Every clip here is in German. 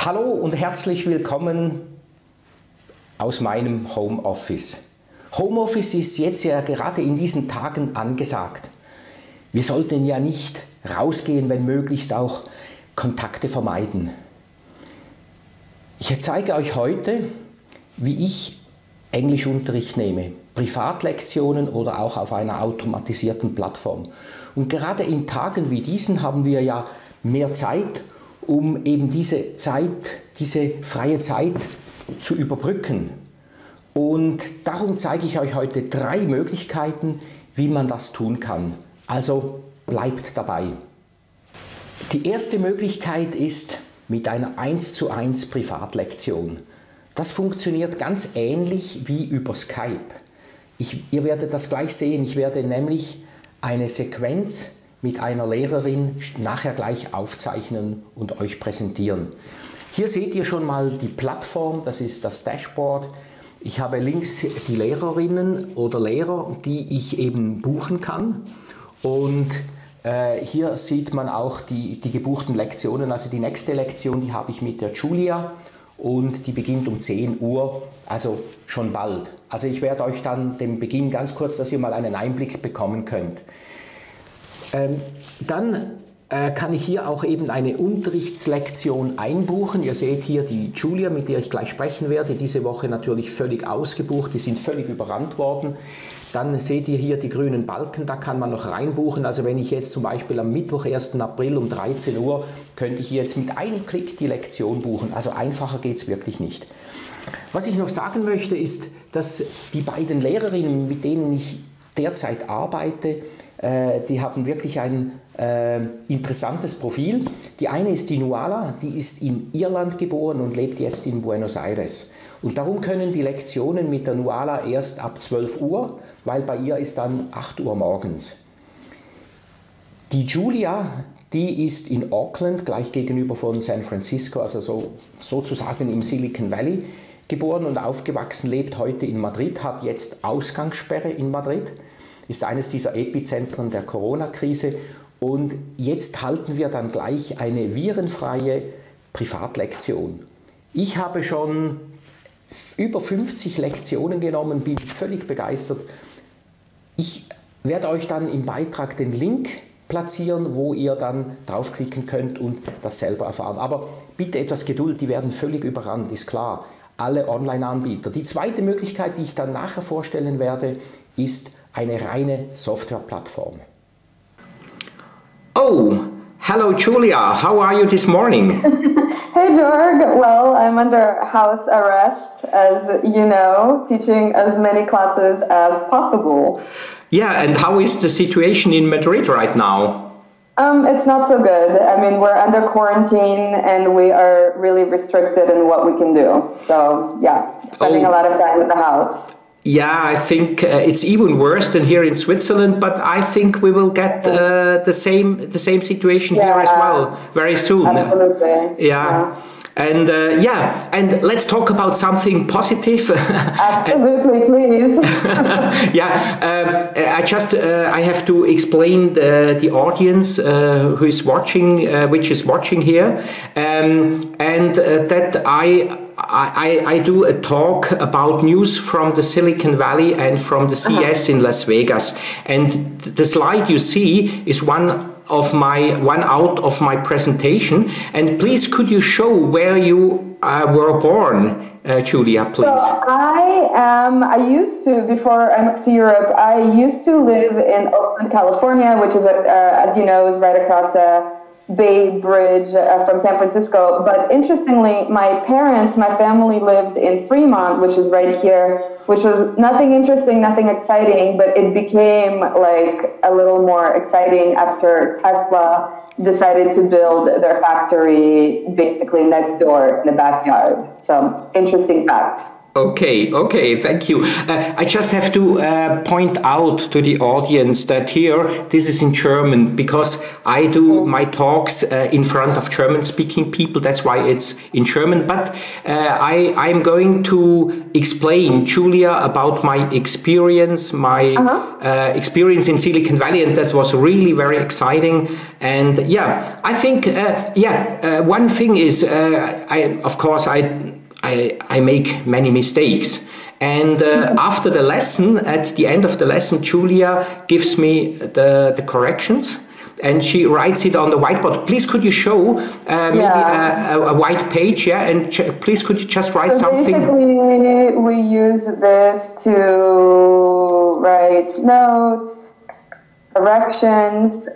Hallo und herzlich willkommen aus meinem Homeoffice. Homeoffice ist jetzt ja gerade in diesen Tagen angesagt. Wir sollten ja nicht rausgehen, wenn möglichst auch Kontakte vermeiden. Ich zeige euch heute, wie ich Englischunterricht nehme, Privatlektionen oder auch auf einer automatisierten Plattform. Und gerade in Tagen wie diesen haben wir ja mehr Zeit, um eben diese freie Zeit zu überbrücken. Und darum zeige ich euch heute 3 Möglichkeiten, wie man das tun kann. Also bleibt dabei. Die erste Möglichkeit ist mit einer 1:1 Privatlektion. Das funktioniert ganz ähnlich wie über Skype. Ihr werdet das gleich sehen, ich werde nämlich eine Sequenz mit einer Lehrerin nachher gleich aufzeichnen und euch präsentieren. Hier seht ihr schon mal die Plattform, das ist das Dashboard. Ich habe links die Lehrerinnen oder Lehrer, die ich eben buchen kann. Und hier sieht man auch die gebuchten Lektionen. Also die nächste Lektion, die habe ich mit der Julia und die beginnt um 10 Uhr, also schon bald. Also ich werde euch dann den Beginn ganz kurz, dass ihr mal einen Einblick bekommen könnt. Dann kann ich hier auch eben eine Unterrichtslektion einbuchen. Ihr seht hier die Julia, mit der ich gleich sprechen werde, diese Woche natürlich völlig ausgebucht, die sind völlig überrannt worden. Dann seht ihr hier die grünen Balken, da kann man noch reinbuchen. Also wenn ich jetzt zum Beispiel am Mittwoch, 1. April um 13 Uhr, könnte ich jetzt mit einem Klick die Lektion buchen. Also einfacher geht es wirklich nicht. Was ich noch sagen möchte ist, dass die beiden Lehrerinnen, mit denen ich derzeit arbeite, die haben wirklich ein interessantes Profil. Die eine ist die Nuala, die ist in Irland geboren und lebt jetzt in Buenos Aires. Und darum können die Lektionen mit der Nuala erst ab 12 Uhr, weil bei ihr ist dann 8 Uhr morgens. Die Julia, die ist in Auckland, gleich gegenüber von San Francisco, also sozusagen im Silicon Valley, geboren und aufgewachsen, lebt heute in Madrid, hat jetzt Ausgangssperre in Madrid, ist eines dieser Epizentren der Corona-Krise. Und jetzt halten wir dann gleich eine virenfreie Privatlektion. Ich habe schon über 50 Lektionen genommen, bin völlig begeistert. Ich werde euch dann im Beitrag den Link platzieren, wo ihr dann draufklicken könnt und das selber erfahren. Aber bitte etwas Geduld, die werden völlig überrannt, ist klar. Alle Online-Anbieter. Die zweite Möglichkeit, die ich dann nachher vorstellen werde, ist eine reine Softwareplattform. Oh, hello Julia, how are you this morning? Hey Georg, well, I'm under house arrest, as you know, teaching as many classes as possible. Yeah, and how is the situation in Madrid right now? It's not so good. I mean, we're under quarantine and we are really restricted in what we can do. So, yeah, spending a lot of time in the house. Yeah, I think it's even worse than here in Switzerland, but I think we will get the same situation here as well very soon. Absolutely. Yeah. And and let's talk about something positive. Absolutely, please. I have to explain the audience who is watching, which is watching here, that I do a talk about news from the Silicon Valley and from the CES in Las Vegas. And the slide you see is one out of my presentation. And please, could you show where you were born, Julia, please? So I used to, before I moved to Europe, I used to live in Oakland, California, which is, as you know, is right across the Bay Bridge from San Francisco. But interestingly, my family lived in Fremont, which is right here, which was nothing interesting, nothing exciting, but it became like a little more exciting after Tesla decided to build their factory basically next door in the backyard. So, interesting fact. Okay, thank you. I just have to point out to the audience that here, this is in German, because I do my talks in front of German-speaking people, that's why it's in German, but I'm going to explain, Julia, about my experience, experience in Silicon Valley, and that was really very exciting. And yeah, I think, one thing is, I make many mistakes, and after the lesson, at the end of the lesson, Julia gives me the corrections, and she writes it on the whiteboard. Please, could you show maybe a white page? Yeah, and please, could you just write something? Basically, we use this to write notes, corrections.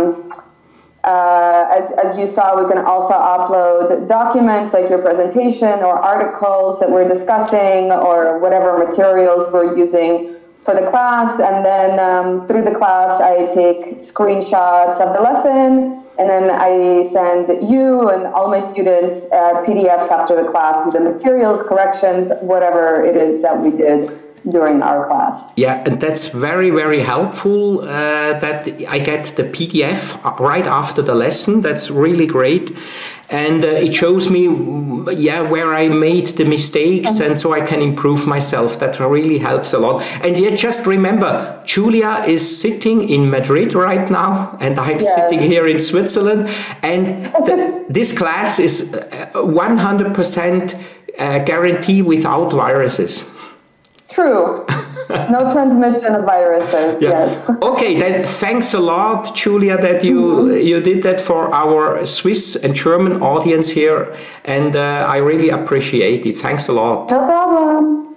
As you saw, we can also upload documents like your presentation or articles that we're discussing or whatever materials we're using for the class. And then through the class, I take screenshots of the lesson, and then I send you and all my students PDFs after the class with the materials, corrections, whatever it is that we did during our class. Yeah, and that's very, very helpful that I get the PDF right after the lesson. That's really great. And it shows me, where I made the mistakes, and so I can improve myself. That really helps a lot. And yet, just remember, Julia is sitting in Madrid right now, and I'm sitting here in Switzerland. And this class is 100% guarantee without viruses. True. No transmission of viruses, yes. Okay, then thanks a lot, Julia, that you did that for our Swiss and German audience here, and I really appreciate it. Thanks a lot. No problem.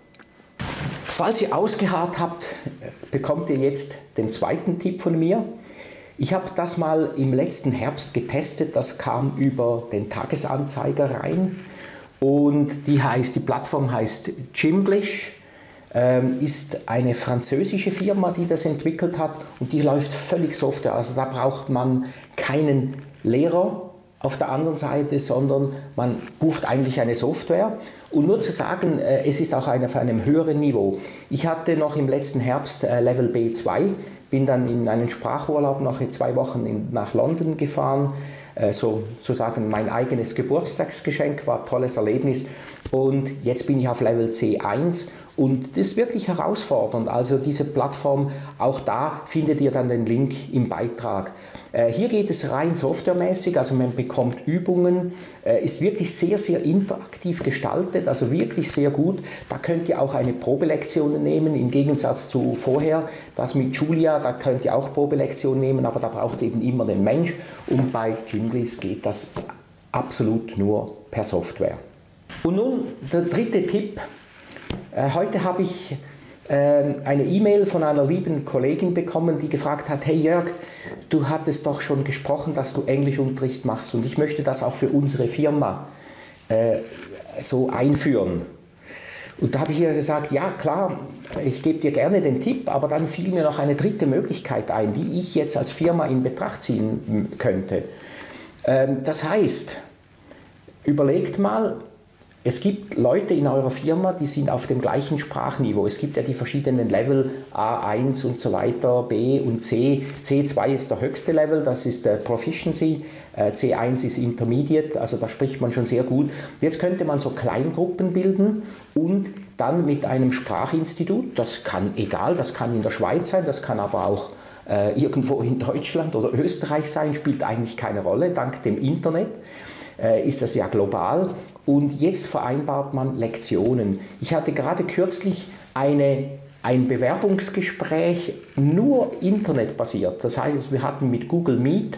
Falls ihr ausgeharrt habt, bekommt ihr jetzt den zweiten Tipp von mir. Ich habe das mal im letzten Herbst getestet, das kam über den Tagesanzeiger rein, und die Plattform heißt Gimblish. Ist eine französische Firma, die das entwickelt hat, und die läuft völlig Software. Also da braucht man keinen Lehrer auf der anderen Seite, sondern man bucht eigentlich eine Software. Und nur zu sagen, es ist auch auf einem höheren Niveau. Ich hatte noch im letzten Herbst Level B2, bin dann in einen Sprachurlaub noch 2 Wochen nach London gefahren. Sozusagen mein eigenes Geburtstagsgeschenk, war ein tolles Erlebnis. Und jetzt bin ich auf Level C1. Und das ist wirklich herausfordernd. Also diese Plattform, auch da findet ihr dann den Link im Beitrag. Hier geht es rein softwaremäßig, also man bekommt Übungen, ist wirklich sehr, sehr interaktiv gestaltet, also wirklich sehr gut. Da könnt ihr auch eine Probelektion nehmen, im Gegensatz zu vorher, das mit Julia, da könnt ihr auch Probelektionen nehmen, aber da braucht es eben immer den Mensch. Und bei Gimblish geht das absolut nur per Software. Und nun der dritte Tipp. Heute habe ich eine E-Mail von einer lieben Kollegin bekommen, die gefragt hat, hey Jörg, du hattest doch schon gesprochen, dass du Englischunterricht machst, und ich möchte das auch für unsere Firma so einführen. Und da habe ich ihr gesagt, ja klar, ich gebe dir gerne den Tipp, aber dann fiel mir noch eine dritte Möglichkeit ein, die ich jetzt als Firma in Betracht ziehen könnte. Das heißt, überlegt mal, es gibt Leute in eurer Firma, die sind auf dem gleichen Sprachniveau. Es gibt ja die verschiedenen Level, A1 und so weiter, B und C. C2 ist der höchste Level, das ist der Proficiency. C1 ist Intermediate, also da spricht man schon sehr gut. Jetzt könnte man so Kleingruppen bilden und dann mit einem Sprachinstitut, das kann das kann in der Schweiz sein, das kann aber auch irgendwo in Deutschland oder Österreich sein, spielt eigentlich keine Rolle, dank dem Internet ist das ja global. Und jetzt vereinbart man Lektionen. Ich hatte gerade kürzlich ein Bewerbungsgespräch, nur internetbasiert. Das heißt, wir hatten mit Google Meet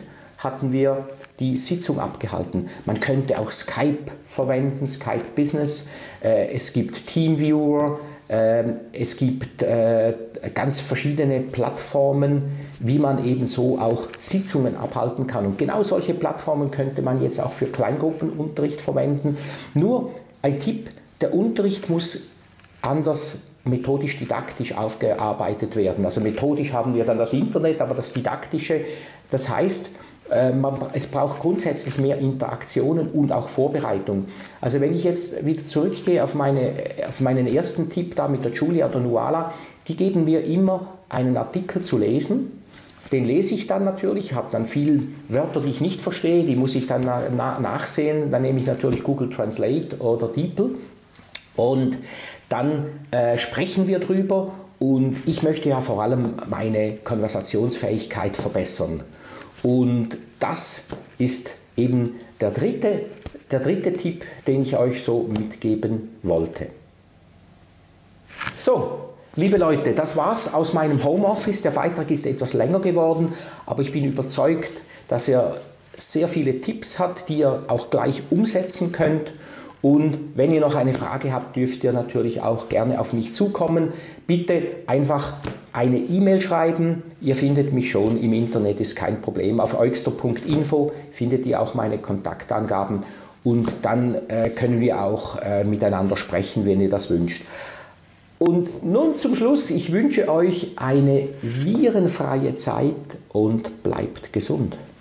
die Sitzung abgehalten. Man könnte auch Skype verwenden, Skype Business. Es gibt Teamviewer. Es gibt ganz verschiedene Plattformen, wie man eben so auch Sitzungen abhalten kann. Und genau solche Plattformen könnte man jetzt auch für Kleingruppenunterricht verwenden. Nur ein Tipp, der Unterricht muss anders methodisch-didaktisch aufgearbeitet werden. Also methodisch haben wir dann das Internet, aber das Didaktische, das heißt, Es braucht grundsätzlich mehr Interaktionen und auch Vorbereitung. Also wenn ich jetzt wieder zurückgehe auf meinen ersten Tipp da mit der Julia oder Nuala, die geben mir immer einen Artikel zu lesen. Den lese ich dann natürlich, ich habe dann viele Wörter, die ich nicht verstehe, die muss ich dann nachsehen. Dann nehme ich natürlich Google Translate oder DeepL und dann sprechen wir drüber. Und ich möchte ja vor allem meine Konversationsfähigkeit verbessern. Und das ist eben der dritte Tipp, den ich euch so mitgeben wollte. So, liebe Leute, das war's aus meinem Homeoffice. Der Beitrag ist etwas länger geworden, aber ich bin überzeugt, dass er sehr viele Tipps hat, die ihr auch gleich umsetzen könnt. Und wenn ihr noch eine Frage habt, dürft ihr natürlich auch gerne auf mich zukommen. Bitte einfach eine E-Mail schreiben. Ihr findet mich schon im Internet, ist kein Problem. Auf eugster.info findet ihr auch meine Kontaktangaben und dann können wir auch miteinander sprechen, wenn ihr das wünscht. Und nun zum Schluss, ich wünsche euch eine virenfreie Zeit und bleibt gesund.